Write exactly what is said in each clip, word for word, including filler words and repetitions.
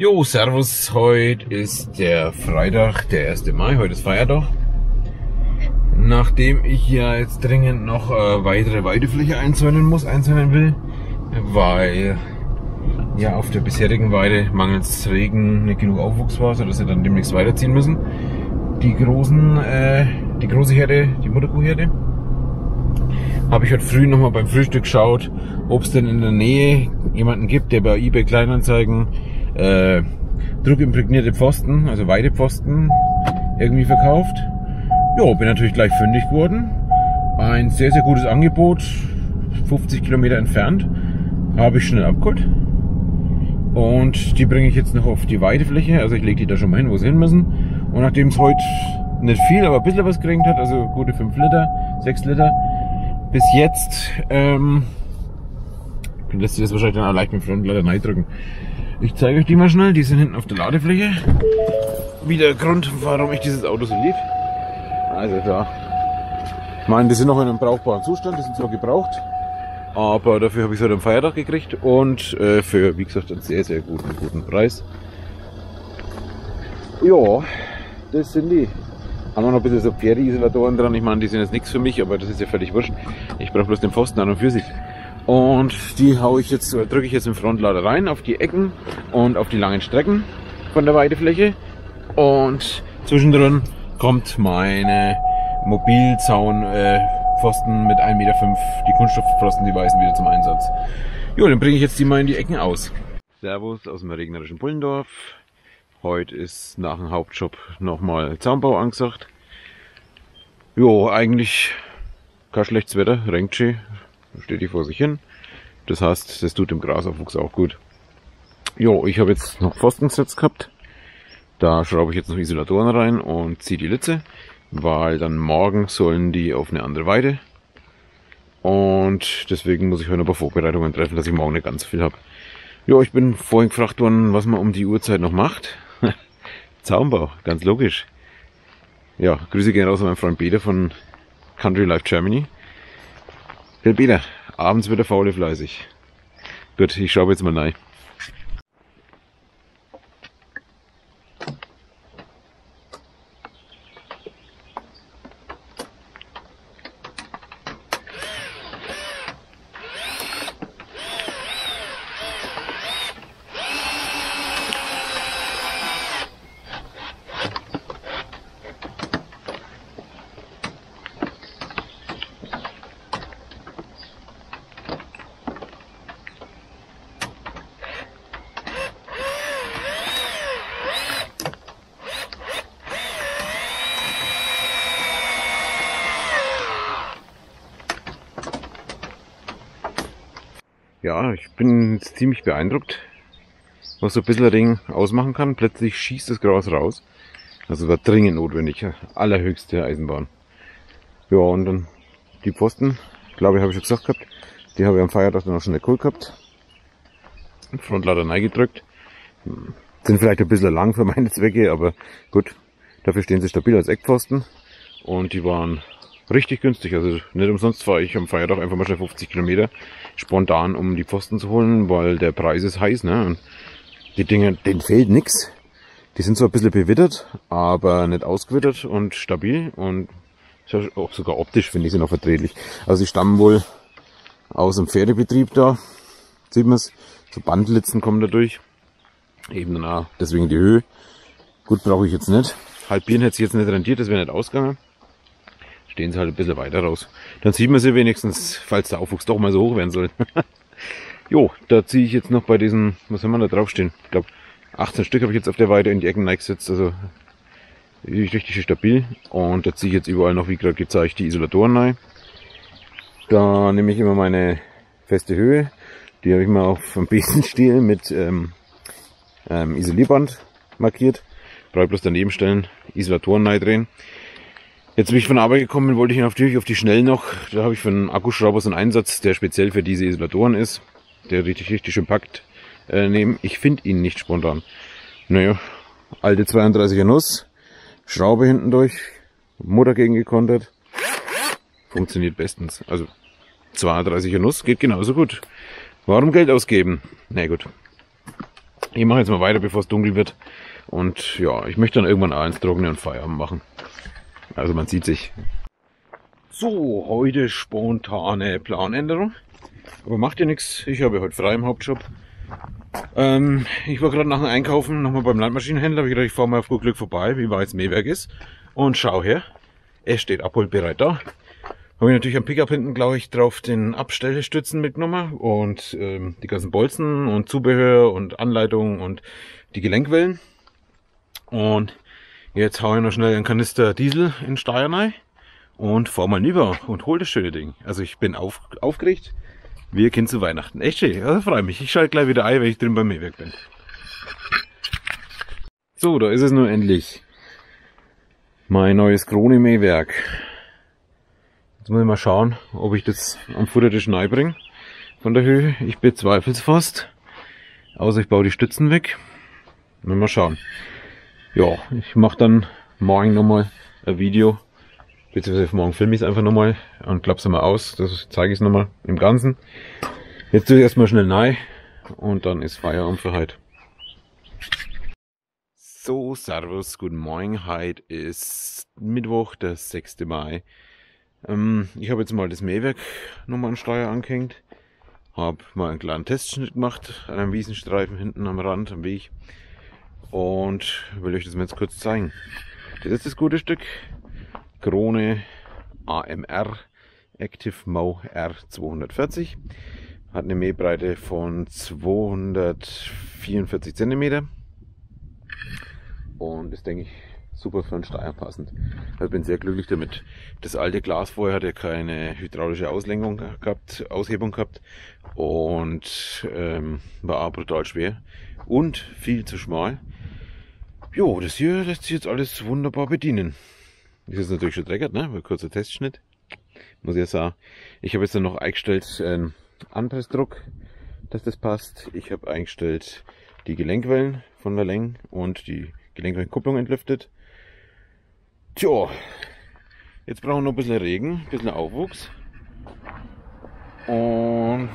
Jo, servus, heute ist der Freitag, der erste Mai, heute ist Feiertag. Nachdem ich ja jetzt dringend noch äh, weitere Weidefläche einzäunen muss, einzäunen will, weil ja auf der bisherigen Weide mangels Regen nicht genug Aufwuchs war, sodass sie dann demnächst weiterziehen müssen. Die großen, äh, die große Herde, die Mutterkuhherde, habe ich heute früh nochmal beim Frühstück geschaut, ob es denn in der Nähe jemanden gibt, der bei eBay Kleinanzeigen äh, druckimprägnierte Pfosten, also Weidepfosten, irgendwie verkauft. Jo, bin natürlich gleich fündig geworden. Ein sehr, sehr gutes Angebot, fünfzig Kilometer entfernt, habe ich schnell abgeholt. Und die bringe ich jetzt noch auf die Weidefläche, also ich lege die da schon mal hin, wo sie hin müssen. Und nachdem es heute nicht viel, aber ein bisschen was geregnet hat, also gute fünf Liter, sechs Liter, bis jetzt, ähm, lässt sich das wahrscheinlich dann auch leicht mit dem Frontlader reindrücken. Ich zeige euch die mal schnell, die sind hinten auf der Ladefläche. Wie der Grund, warum ich dieses Auto so lieb. Also da, ich meine, die sind noch in einem brauchbaren Zustand, die sind zwar gebraucht, aber dafür habe ich es heute am Feiertag gekriegt und äh, für, wie gesagt, einen sehr, sehr guten, guten Preis. Ja, das sind die. Haben wir noch ein bisschen so Pferde-Isolatoren dran, ich meine, die sind jetzt nichts für mich, aber das ist ja völlig wurscht. Ich brauche bloß den Pfosten an und für sich. Und die haue ich jetzt, drücke ich jetzt im Frontlader rein, auf die Ecken und auf die langen Strecken von der Weidefläche. Und zwischendrin kommt meine Mobilzaun-Pfosten mit ein Meter fünf, die Kunststoffpfosten, die weißen, wieder zum Einsatz. Jo, dann bringe ich jetzt die mal in die Ecken aus. Servus aus dem regnerischen Pullendorf. Heute ist nach dem Hauptjob nochmal Zaunbau angesagt. Jo, eigentlich kein schlechtes Wetter, regnet schön, steht die vor sich hin. Das heißt, das tut dem Grasaufwuchs auch gut. Jo, ich habe jetzt noch Pfosten gesetzt gehabt. Da schraube ich jetzt noch Isolatoren rein und ziehe die Litze, weil dann morgen sollen die auf eine andere Weide. Und deswegen muss ich heute noch ein paar Vorbereitungen treffen, dass ich morgen nicht ganz viel habe. Jo, ich bin vorhin gefragt worden, was man um die Uhrzeit noch macht. Zaunbau, ganz logisch. Ja, Grüße gehen raus an meinen Freund Peter von Country Life Germany. Herr Peter, abends wird der Faule fleißig. Gut, ich schaue jetzt mal rein. Ja, ich bin ziemlich beeindruckt, was so ein bisschen Regen ausmachen kann. Plötzlich schießt das Gras raus. Also war dringend notwendig, allerhöchste Eisenbahn. Ja, und dann die Pfosten, glaube ich, habe ich schon gesagt gehabt, die habe ich am Feiertag dann auch schon geholt gehabt. Frontlader reingedrückt. Sind vielleicht ein bisschen lang für meine Zwecke, aber gut, dafür stehen sie stabil als Eckpfosten. Und die waren richtig günstig, also nicht umsonst fahre ich am Feiertag einfach mal schnell fünfzig Kilometer spontan, um die Pfosten zu holen, weil der Preis ist heiß, ne? Und die Dinge, denen fehlt nichts. Die sind so ein bisschen bewittert, aber nicht ausgewittert und stabil und auch sogar optisch finde ich sie noch verträglich. Also sie stammen wohl aus dem Pferdebetrieb da, sieht man es, so Bandlitzen kommen da durch, eben dann auch deswegen die Höhe. Gut, brauche ich jetzt nicht. Halbieren hätte sich jetzt nicht rentiert, das wäre nicht ausgegangen. Stehen sie halt ein bisschen weiter raus. Dann sieht man sie wenigstens, falls der Aufwuchs doch mal so hoch werden soll. Jo, da ziehe ich jetzt noch bei diesen, was haben wir da draufstehen? Ich glaube, achtzehn Stück habe ich jetzt auf der Weide in die Ecken reingesetzt, also richtig stabil. Und da ziehe ich jetzt überall noch, wie gerade gezeigt, die Isolatoren rein. Da nehme ich immer meine feste Höhe. Die habe ich mal auf dem Besenstiel mit ähm, ähm, Isolierband markiert. Brauche bloß daneben stellen, Isolatoren reindrehen. Jetzt, wie ich von der Arbeit gekommen bin, wollte ich natürlich auf die Schnell noch, da habe ich für einen Akkuschrauber so einen Einsatz, der speziell für diese Isolatoren ist, der richtig, richtig schön packt, äh, nehmen. Ich finde ihn nicht spontan. Naja, alte zweiunddreißiger Nuss, Schraube hinten durch, Motor gegengekontert, funktioniert bestens. Also zweiunddreißiger Nuss geht genauso gut. Warum Geld ausgeben? Na gut. Ich mache jetzt mal weiter, bevor es dunkel wird. Und ja, ich möchte dann irgendwann abends trocknen und Feierabend machen. Also man sieht sich. So, heute spontane Planänderung. Aber macht ja nichts. Ich habe heute frei im Hauptjob. Ähm, ich war gerade nach dem Einkaufen nochmal beim Landmaschinenhändler. Hab ich gedacht, ich fahre mal auf gut Glück vorbei, wie weit das Mähwerk ist. Und schau her, es steht abholbereit da. Habe ich natürlich am Pickup hinten, glaube ich, drauf den Abstellstützen mitgenommen und ähm, die ganzen Bolzen und Zubehör und Anleitung und die Gelenkwellen. Und jetzt haue ich noch schnell einen Kanister Diesel in Steyr rein und fahr mal rüber und hol das schöne Ding. Also ich bin auf, aufgeregt. Wir kennen zu Weihnachten. Echt schön, also freue mich. Ich schalte gleich wieder ein, wenn ich drin beim Mähwerk bin. So, da ist es nun endlich. Mein neues Krone-Mähwerk. Jetzt muss ich mal schauen, ob ich das am Futtertisch nahe bringe. Von der Höhe. Ich bezweifle es fast. Außer ich baue die Stützen weg. Mal schauen. Ja, ich mache dann morgen nochmal ein Video. Beziehungsweise morgen filme ich es einfach nochmal und klappe es mal aus. Das zeige ich es nochmal im Ganzen. Jetzt tue ich erstmal schnell nahe und dann ist Feierabend für heute. So, servus, guten Morgen. Heute ist Mittwoch, der sechste Mai. Ähm, ich habe jetzt mal das Mähwerk nochmal an Steyr angehängt. Habe mal einen kleinen Testschnitt gemacht an einem Wiesenstreifen hinten am Rand, am Weg. Und will euch das mal jetzt kurz zeigen. Das ist das gute Stück. Krone A M R Active Mow R zweihundertvierzig. Hat eine Mähbreite von zweihundertvierundvierzig Zentimeter. Und ist, denke ich, super für einen Steyr passend. Also bin sehr glücklich damit. Das alte Glas vorher hat ja keine hydraulische Auslenkung gehabt, Aushebung gehabt und ähm, war auch brutal schwer und viel zu schmal. Jo, das hier lässt sich jetzt alles wunderbar bedienen. Das ist natürlich schon dreckert, ne? Ein kurzer Testschnitt. Muss ich ja sagen. Ich habe jetzt dann noch eingestellt äh, Anpressdruck, dass das passt. Ich habe eingestellt die Gelenkwellen von der Länge und die Gelenkwellenkupplung entlüftet. Tja, jetzt brauchen wir noch ein bisschen Regen, ein bisschen Aufwuchs. Und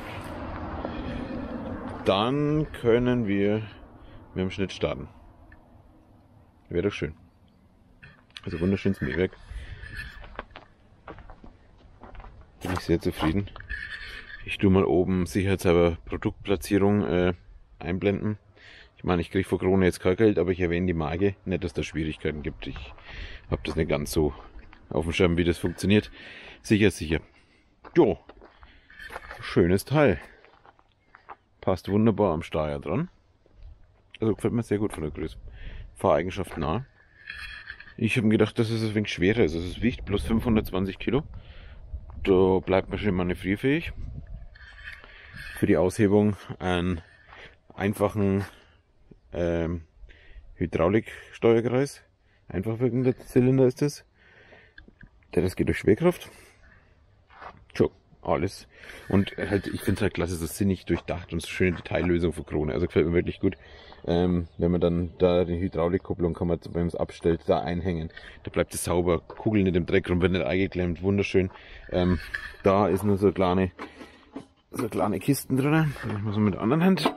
dann können wir mit dem Schnitt starten. Wäre doch schön. Also wunderschönes Mähwerk. Bin ich sehr zufrieden. Ich tue mal oben sicherheitshalber Produktplatzierung äh, einblenden. Ich meine, ich kriege vor Krone jetzt kein Geld, aber ich erwähne die Marke. Nicht, dass da Schwierigkeiten gibt. Ich habe das nicht ganz so auf dem Schirm, wie das funktioniert. Sicher, sicher. Jo, schönes Teil. Passt wunderbar am Steyr dran. Also gefällt mir sehr gut von der Größe. Fahreigenschaften nah. Ich habe mir gedacht, dass es ein wenig schwerer ist. Also es wiegt bloß fünfhundertzwanzig Kilo. Da bleibt man schön manövrierfähig. Für die Aushebung einen einfachen ähm, Hydrauliksteuerkreis. Einfach wirkender Zylinder ist das. Der das geht durch Schwerkraft. So, alles. Und halt, ich finde es halt klasse, so sinnig durchdacht und so schöne Detaillösung für Krone. Also gefällt mir wirklich gut. Ähm, wenn man dann da die Hydraulikkupplung kann man, wenn man es abstellt, da einhängen. Da bleibt es sauber, Kugeln in dem Dreck rum, wird nicht eingeklemmt, wunderschön. Ähm, da ist nur so eine kleine, so kleine Kisten drin. Ich mal so mit der anderen Hand.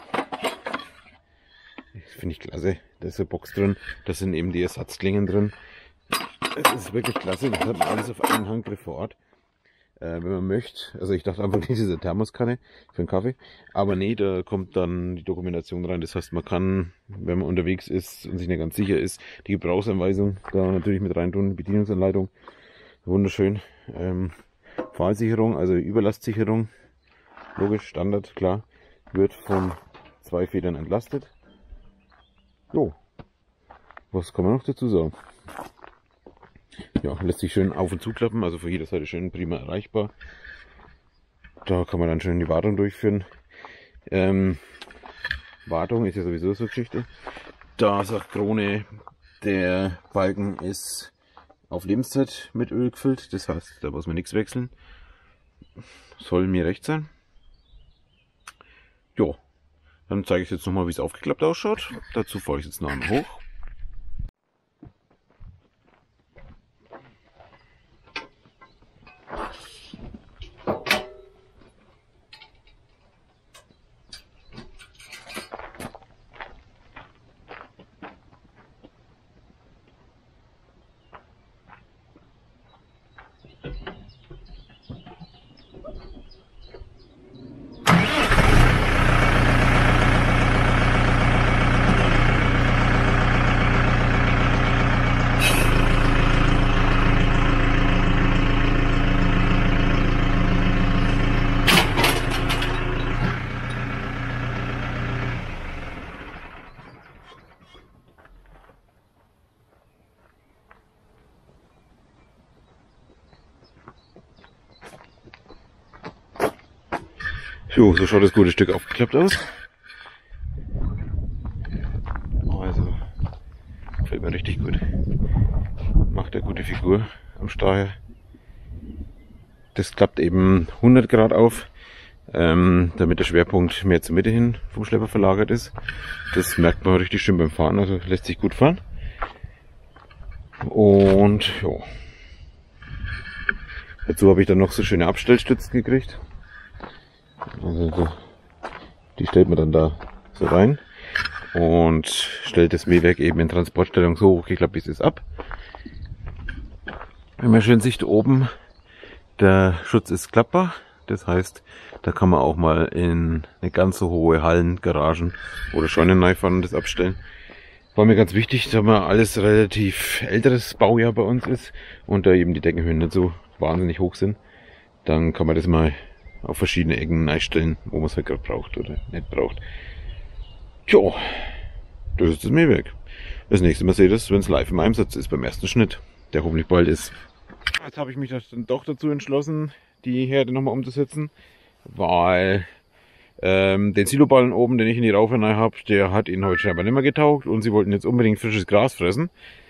Finde ich klasse. Da ist eine Box drin, da sind eben die Ersatzklingen drin. Das ist wirklich klasse, das hat man alles auf einen Handgriff vor Ort. Äh, wenn man möchte, also ich dachte einfach, diese Thermoskanne für einen Kaffee, aber nee, da kommt dann die Dokumentation rein, das heißt, man kann, wenn man unterwegs ist und sich nicht ganz sicher ist, die Gebrauchsanweisung da natürlich mit reintun, Bedienungsanleitung, wunderschön, ähm, Fahrsicherung, also Überlastsicherung, logisch, Standard, klar, wird von zwei Federn entlastet. Jo, was kann man noch dazu sagen? Ja, lässt sich schön auf und zuklappen, also von jeder Seite schön prima erreichbar. Da kann man dann schön die Wartung durchführen. Ähm, Wartung ist ja sowieso so eine Geschichte. Da sagt Krone, der Balken ist auf Lebenszeit mit Öl gefüllt, das heißt, da muss man nichts wechseln. Soll mir recht sein. Jo, dann zeige ich jetzt nochmal, wie es aufgeklappt ausschaut. Dazu fahre ich jetzt nachher hoch. Jo, so schaut das gute Stück aufgeklappt aus. Also, gefällt mir richtig gut. Macht eine gute Figur am Steuer. Das klappt eben hundert Grad auf, ähm, damit der Schwerpunkt mehr zur Mitte hin vom Schlepper verlagert ist. Das merkt man richtig schön beim Fahren, also lässt sich gut fahren. Und jo. Dazu habe ich dann noch so schöne Abstellstützen gekriegt. Also so, die stellt man dann da so rein und stellt das Mähwerk eben in Transportstellung so hochgeklappt, wie es ist, ab. Wenn man schön sieht oben, der Schutz ist klappbar. Das heißt, da kann man auch mal in eine ganz so hohe Hallen, Garagen oder Scheunen reinfahren und das abstellen. War mir ganz wichtig, da man alles relativ älteres Baujahr bei uns ist und da eben die Deckenhöhen nicht so wahnsinnig hoch sind, dann kann man das mal auf verschiedene Ecken einstellen, wo man es halt gerade braucht oder nicht braucht. Jo, das ist das Mähwerk. Das nächste Mal seht ihr es, wenn es live im Einsatz ist, beim ersten Schnitt, der hoffentlich bald ist. Jetzt habe ich mich dann doch dazu entschlossen, die Herde nochmal umzusetzen, weil ähm, den Siloballen oben, den ich in die Raufe rein habe, der hat ihnen heute scheinbar nicht mehr getaugt und sie wollten jetzt unbedingt frisches Gras fressen.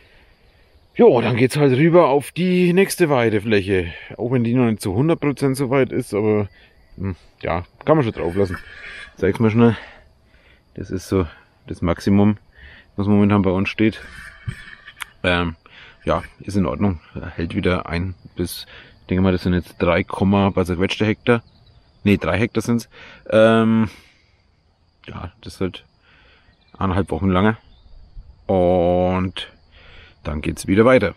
Jo, dann geht's halt rüber auf die nächste Weidefläche. Auch wenn die noch nicht zu hundert Prozent so weit ist, aber hm, ja, kann man schon drauf lassen. Zeig's mal schnell. Das ist so das Maximum, was momentan bei uns steht. Ähm, ja, ist in Ordnung. Hält wieder ein bis, ich denke mal, das sind jetzt drei, paar zerquetschte Hektar. Ne, drei Hektar sind's. Ähm, ja, das ist halt eineinhalb Wochen lange. Und dann geht's wieder weiter.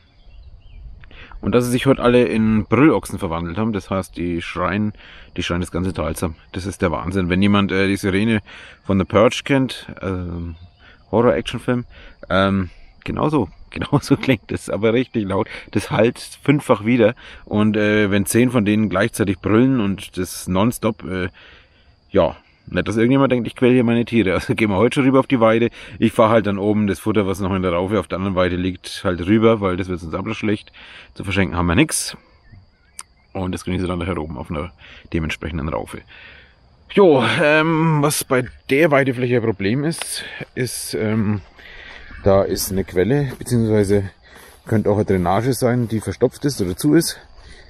Und dass sie sich heute alle in Brüllochsen verwandelt haben, das heißt, die schreien, die schreien das ganze Tal zusammen. Das ist der Wahnsinn. Wenn jemand äh, die Sirene von The Purge kennt, ähm, Horror-Action-Film, ähm, genauso, genauso klingt das, aber richtig laut. Das halt fünffach wieder. Und äh, wenn zehn von denen gleichzeitig brüllen und das nonstop, äh, ja, nicht, dass irgendjemand denkt, ich quäle hier meine Tiere. Also gehen wir heute schon rüber auf die Weide. Ich fahre halt dann oben das Futter, was noch in der Raufe auf der anderen Weide liegt, halt rüber, weil das wird sonst aber schlecht. Zu verschenken haben wir nichts. Und das genieße dann nachher oben auf einer dementsprechenden Raufe. Jo, ähm, was bei der Weidefläche ein Problem ist, ist, ähm, da ist eine Quelle, beziehungsweise könnte auch eine Drainage sein, die verstopft ist oder zu ist.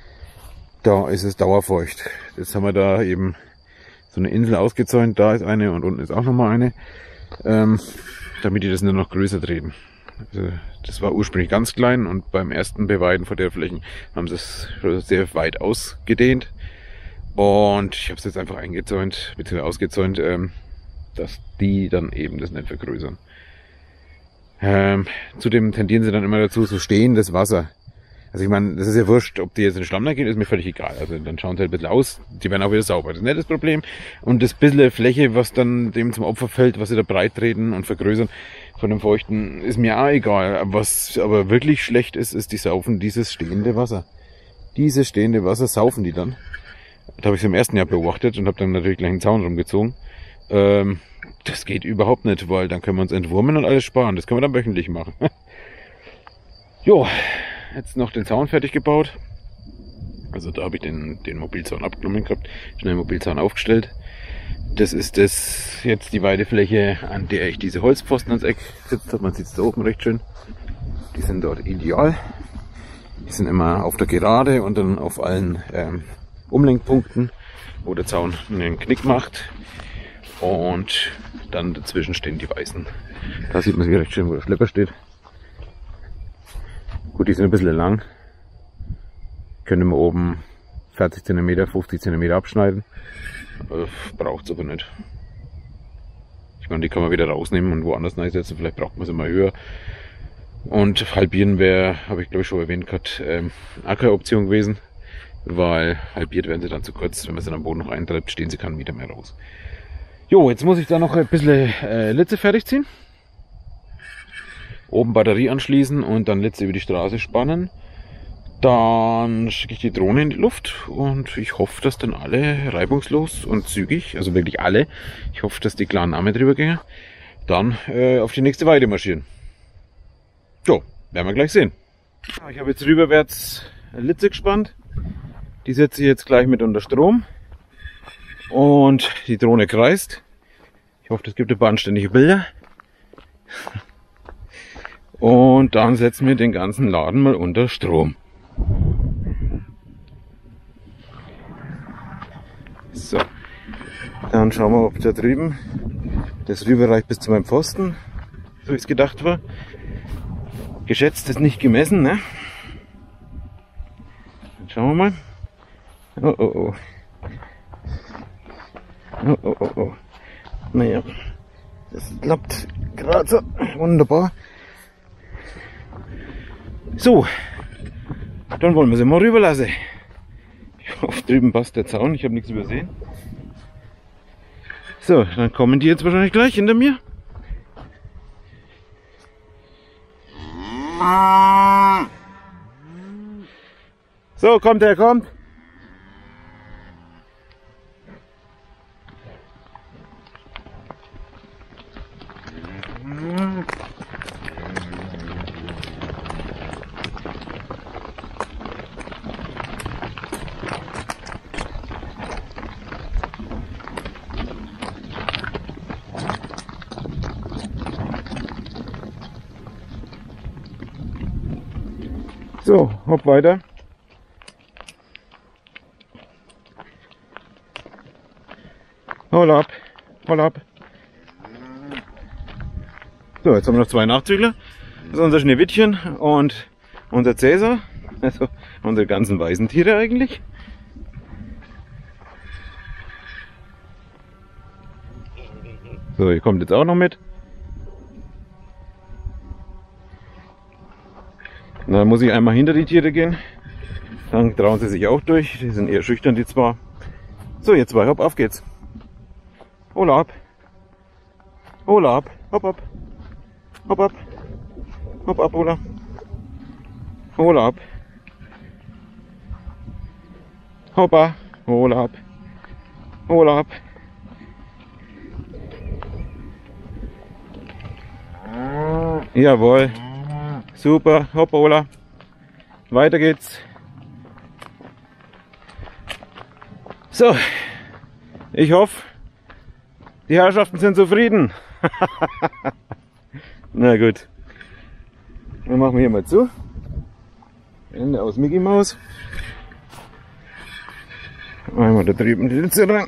Da ist es dauerfeucht. Jetzt haben wir da eben so eine Insel ausgezäunt, da ist eine und unten ist auch nochmal eine, ähm, damit die das nur noch größer treten. Also das war ursprünglich ganz klein und beim ersten Beweiden von der Flächen haben sie es sehr weit ausgedehnt und ich habe es jetzt einfach eingezäunt, beziehungsweise ausgezäunt, ähm, dass die dann eben das nicht vergrößern. Ähm, zudem tendieren sie dann immer dazu, so stehendes Wasser. Also ich meine, das ist ja wurscht, ob die jetzt in den Schlamm gehen, ist mir völlig egal. Also dann schauen sie halt ein bisschen aus, die werden auch wieder sauber. Das ist nicht das Problem. Und das bisschen Fläche, was dann dem zum Opfer fällt, was sie da breit treten und vergrößern von dem Feuchten, ist mir auch egal. Was aber wirklich schlecht ist, ist, die saufen dieses stehende Wasser. Dieses stehende Wasser saufen die dann. Das habe ich im ersten Jahr beobachtet und habe dann natürlich gleich einen Zaun rumgezogen. Ähm, das geht überhaupt nicht, weil dann können wir uns entwurmen und alles sparen. Das können wir dann wöchentlich machen. Jo. Jetzt noch den Zaun fertig gebaut. Also da habe ich den, den Mobilzaun abgenommen gehabt, schnell den Mobilzaun aufgestellt. Das ist das jetzt die Weidefläche, an der ich diese Holzpfosten ans Eck gesetzt habe. Man sieht es da oben recht schön. Die sind dort ideal. Die sind immer auf der Gerade und dann auf allen ähm, Umlenkpunkten, wo der Zaun einen Knick macht. Und dann dazwischen stehen die weißen. Da sieht man es recht schön, wo der Schlepper steht. Gut, die sind ein bisschen lang. Können wir oben vierzig Zentimeter, fünfzig Zentimeter abschneiden. Braucht es aber nicht. Ich meine, die kann man wieder rausnehmen und woanders reinsetzen. Vielleicht braucht man sie mal höher. Und halbieren wäre, habe ich glaube ich schon erwähnt, gerade ähm, Ackeroption gewesen. Weil halbiert werden sie dann zu kurz. Wenn man sie am Boden noch eintreibt, stehen sie keinen Meter mehr raus. Jo, jetzt muss ich da noch ein bisschen äh, Litze fertig ziehen. Oben Batterie anschließen und dann Litze über die Straße spannen. Dann schicke ich die Drohne in die Luft und ich hoffe, dass dann alle reibungslos und zügig, also wirklich alle, ich hoffe, dass die kleinen Arme drüber gehen, dann äh, auf die nächste Weide marschieren. Jo, werden wir gleich sehen. Ich habe jetzt rüberwärts Litze gespannt. Die setze ich jetzt gleich mit unter Strom. Und die Drohne kreist. Ich hoffe, es gibt ein paar anständige Bilder. Und dann setzen wir den ganzen Laden mal unter Strom. So, dann schauen wir, ob da drüben das rüberreicht bis zu meinem Pfosten, so wie es gedacht war. Geschätzt ist nicht gemessen, ne? Dann schauen wir mal. Oh, oh, oh. Oh, oh, oh, oh. Naja, das klappt gerade so. Wunderbar. So, dann wollen wir sie mal rüberlassen. Ich hoffe, drüben passt der Zaun, ich habe nichts übersehen. So, dann kommen die jetzt wahrscheinlich gleich hinter mir. So, kommt er, kommt. So, hopp weiter. Hol ab, hol ab. So, jetzt haben wir noch zwei Nachzügler. Das ist unser Schneewittchen und unser Cäsar. Also unsere ganzen weißen Tiere eigentlich. So, ihr kommt jetzt auch noch mit. Dann muss ich einmal hinter die Tiere gehen. Dann trauen sie sich auch durch. Die sind eher schüchtern, die zwar. So, ihr zwei, hopp, auf geht's. Hola ab. Hola ab. Hopp ab. Hopp ab. Hopp ab, Hola. Hola ab. Hoppa. Hola ab. Hola ab. Jawohl. Super, hopp, Ola. Weiter geht's. So, ich hoffe, die Herrschaften sind zufrieden. Na gut, dann machen wir hier mal zu. Ende aus Mickey Maus. Einmal da drüben die Litze rein.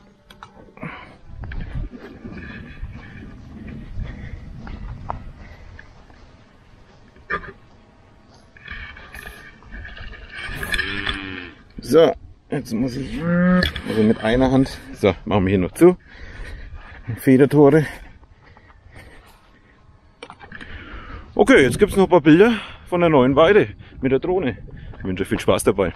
So, jetzt muss ich also mit einer Hand, so, machen wir hier noch zu, Federtore. Okay, jetzt gibt es noch ein paar Bilder von der neuen Weide mit der Drohne. Ich wünsche viel Spaß dabei.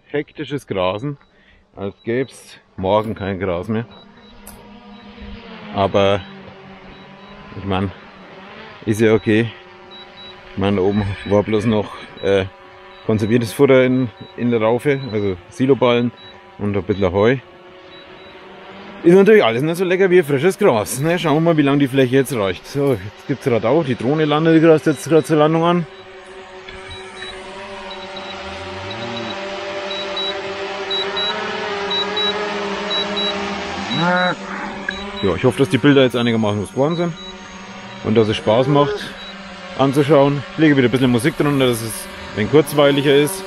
hektisches Grasen, als gäbe es morgen kein Gras mehr. Aber ich meine, ist ja okay. Ich meine, oben war bloß noch äh, konserviertes Futter in, in der Raufe, also Siloballen und ein bisschen Heu. Ist natürlich alles nicht so lecker wie frisches Gras. Ne? Schauen wir mal, wie lange die Fläche jetzt reicht. So, jetzt gibt es Radau. Die Drohne landet jetzt gerade zur Landung an. Ja, ich hoffe, dass die Bilder jetzt einigermaßen gut geworden sind und dass es Spaß macht anzuschauen. Ich lege wieder ein bisschen Musik drunter, dass es ein wenig kurzweiliger ist.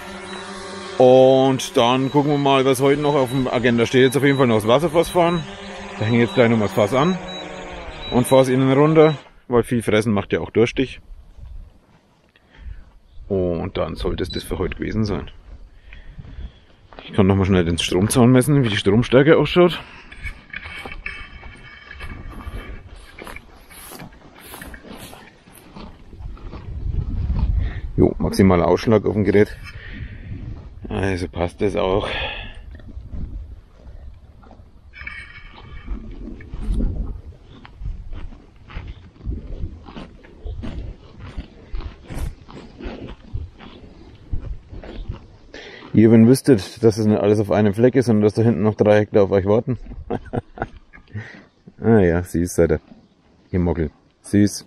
Und dann gucken wir mal, was heute noch auf der Agenda steht. Jetzt auf jeden Fall noch das Wasserfass fahren. Da hänge ich jetzt gleich noch mal das Fass an und fahre es innen runter, weil viel fressen macht ja auch durstig. Und dann sollte es das für heute gewesen sein. Ich kann noch mal schnell den Stromzaun messen, wie die Stromstärke ausschaut. Jo, maximaler Ausschlag auf dem Gerät. Also passt das auch. Ihr, wenn wüsstet, dass es nicht alles auf einem Fleck ist und dass da hinten noch drei Hektar auf euch warten. Ah ja, süß seid ihr. Ihr Mockel. Süß.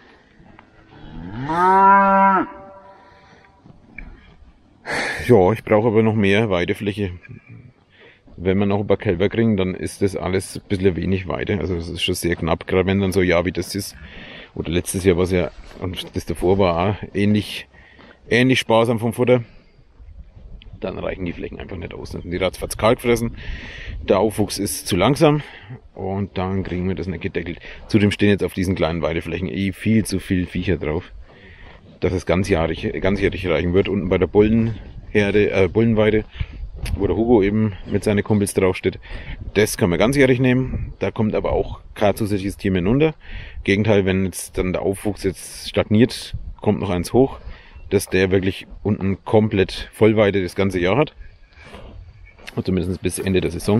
Ja, ich brauche aber noch mehr Weidefläche. Wenn wir noch ein paar Kälber kriegen, dann ist das alles ein bisschen wenig Weide. Also das ist schon sehr knapp, gerade wenn dann so ein Jahr wie das ist. Oder letztes Jahr war es ja, und das davor war auch ähnlich, ähnlich sparsam vom Futter. Dann reichen die Flächen einfach nicht aus. Dann sind die ratzfatz kalt fressen. Der Aufwuchs ist zu langsam und dann kriegen wir das nicht gedeckelt. Zudem stehen jetzt auf diesen kleinen Weideflächen eh viel zu viel Viecher drauf, dass es ganzjährig, ganzjährig reichen wird. Unten bei der Bullenherde, äh, Bullenweide, wo der Hugo eben mit seinen Kumpels draufsteht, das kann man ganzjährig nehmen. Da kommt aber auch kein zusätzliches Tier mehr runter. Gegenteil, wenn jetzt dann der Aufwuchs jetzt stagniert, kommt noch eins hoch, dass der wirklich unten komplett Vollweide das ganze Jahr hat. Und zumindest bis Ende der Saison.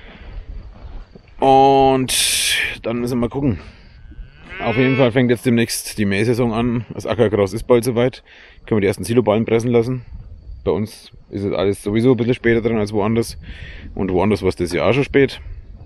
Und dann müssen wir mal gucken. Auf jeden Fall fängt jetzt demnächst die Mähsaison an. Das Ackergras ist bald soweit. Können wir die ersten Siloballen pressen lassen. Bei uns ist es alles sowieso ein bisschen später dran als woanders. Und woanders war es das Jahr auch schon spät.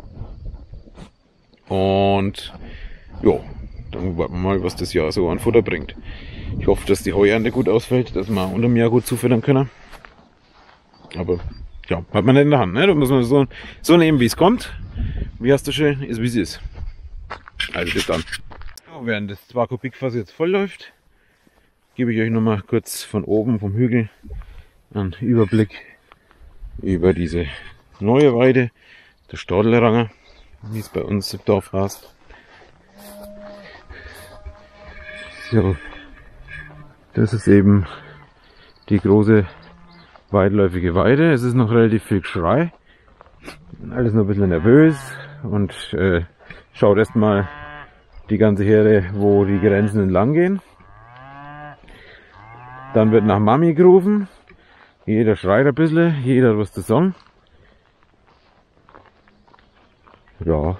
Und ja, dann warten wir mal, was das Jahr so an Futter bringt. Ich hoffe, dass die Heuernte gut ausfällt, dass wir unter dem Jahr gut zufüttern können. Aber ja, hat man nicht in der Hand, ne? Da muss man so, so nehmen, wie es kommt. Wie hast du schön, ist wie es ist. Also bis dann. So, während das zwei Kubikfass jetzt voll läuft, gebe ich euch noch mal kurz von oben vom Hügel einen Überblick über diese neue Weide, der Stadelranger, wie es bei uns im Dorf heißt. So, das ist eben die große weitläufige Weide. Es ist noch relativ viel Geschrei, alles noch ein bisschen nervös und äh, schaut erstmal die ganze Herde, wo die Grenzen entlang gehen. Dann wird nach Mami gerufen. Jeder schreit ein bisschen, jeder hat was zu sagen. Ja.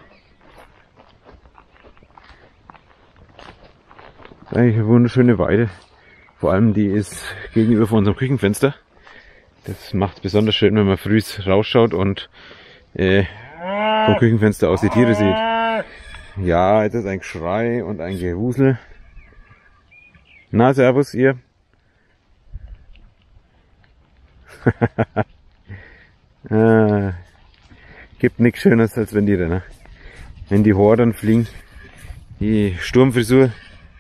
Eigentlich eine wunderschöne Weide. Vor allem die ist gegenüber von unserem Küchenfenster. Das macht es besonders schön, wenn man früh rausschaut und äh, vom Küchenfenster aus die Tiere sieht. Ja, jetzt ist ein Geschrei und ein Gewusel. Na, servus ihr. ah, gibt nichts Schönes, als wenn die da, ne? Wenn die Horden fliegen. Die Sturmfrisur.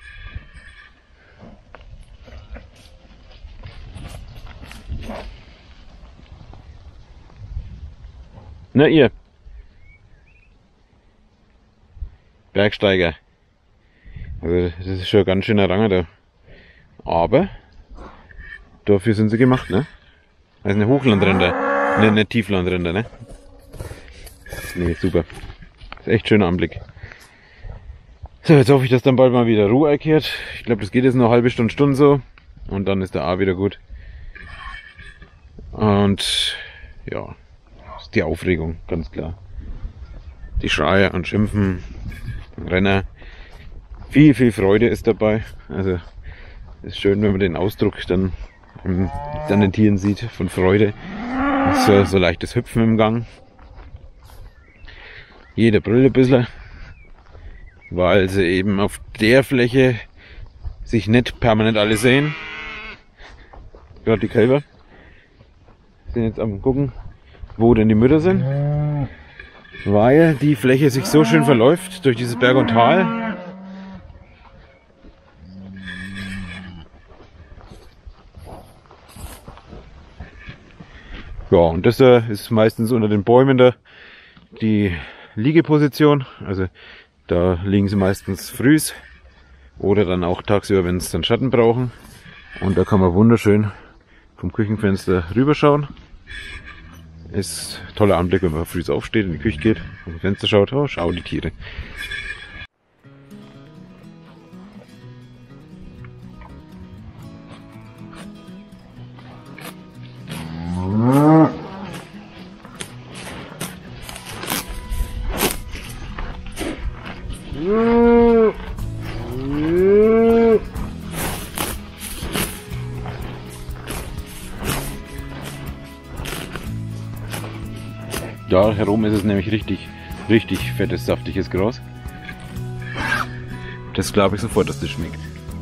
Na ihr. Bergsteiger. Also das ist schon ein ganz schöner Ranger da. Aber dafür sind sie gemacht, ne? Also eine Hochlandrinder, ne, nicht Tieflandrinder, ne? Nee, super. Das ist echt ein schöner Anblick. So, jetzt hoffe ich, dass dann bald mal wieder Ruhe einkehrt. Ich glaube, das geht jetzt noch eine halbe Stunde, Stunde so. Und dann ist der A wieder gut. Und ja, die Aufregung, ganz klar. Die Schreie und Schimpfen, Renner. Viel, viel Freude ist dabei. Also es ist schön, wenn man den Ausdruck dann an den Tieren sieht von Freude. So, so leichtes Hüpfen im Gang. Jeder brüllt ein bisschen, weil sie eben auf der Fläche sich nicht permanent alle sehen. Gerade die Kälber sind jetzt am gucken, wo denn die Mütter sind, weil die Fläche sich so schön verläuft durch dieses Berg und Tal. Ja, und das ist meistens unter den Bäumen da die Liegeposition. Also da liegen sie meistens frühs oder dann auch tagsüber, wenn sie dann Schatten brauchen. Und da kann man wunderschön vom Küchenfenster rüberschauen. Ist ein toller Anblick, wenn man früh aufsteht, in die Küche geht, aus dem Fenster schaut, oh, schau die Tiere. Da herum ist es nämlich richtig, richtig fettes, saftiges Gras. Das glaube ich sofort, dass das schmeckt.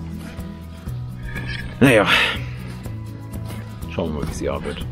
Naja, schauen wir mal, wie sie arbeitet.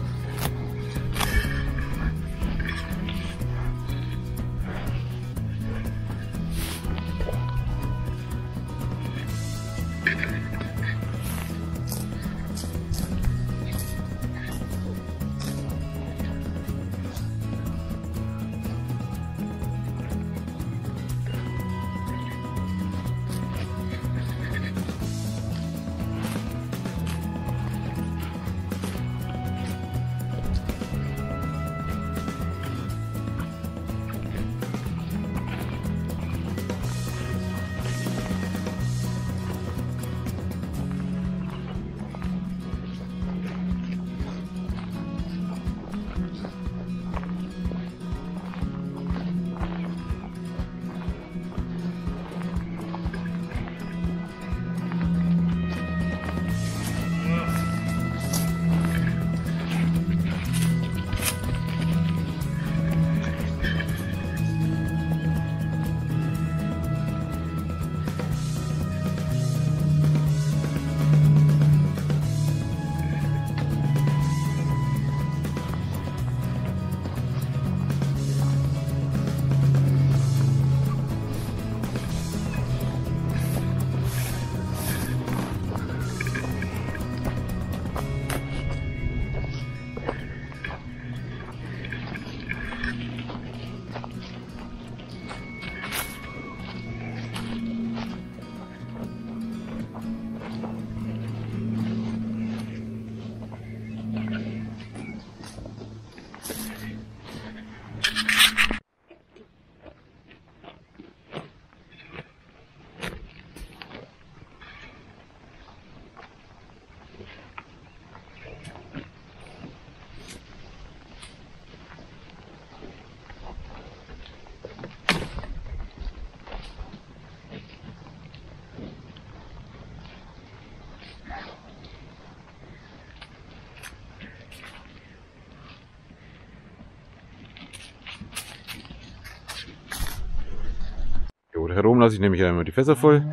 Herum lasse ich nämlich einmal die Fässer voll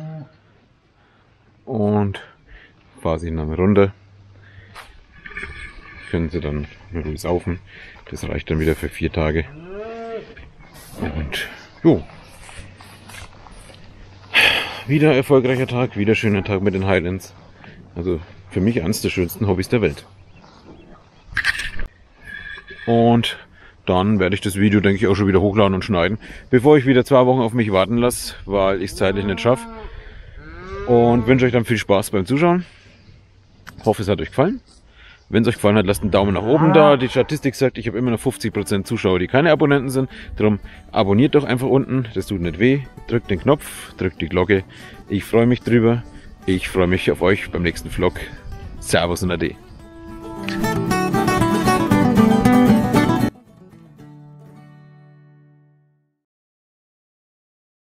und fahre sie dann runter. Können sie dann mit saufen. Das reicht dann wieder für vier Tage. Und jo. Wieder erfolgreicher Tag, wieder schöner Tag mit den Highlands. Also für mich eines der schönsten Hobbys der Welt. Und dann werde ich das Video, denke ich, auch schon wieder hochladen und schneiden, bevor ich wieder zwei Wochen auf mich warten lasse, weil ich es zeitlich nicht schaffe. Und wünsche euch dann viel Spaß beim Zuschauen. Hoffe, es hat euch gefallen. Wenn es euch gefallen hat, lasst einen Daumen nach oben da. Die Statistik sagt, ich habe immer noch fünfzig Prozent Zuschauer, die keine Abonnenten sind. Darum abonniert doch einfach unten, das tut nicht weh. Drückt den Knopf, drückt die Glocke. Ich freue mich drüber. Ich freue mich auf euch beim nächsten Vlog. Servus und Ade.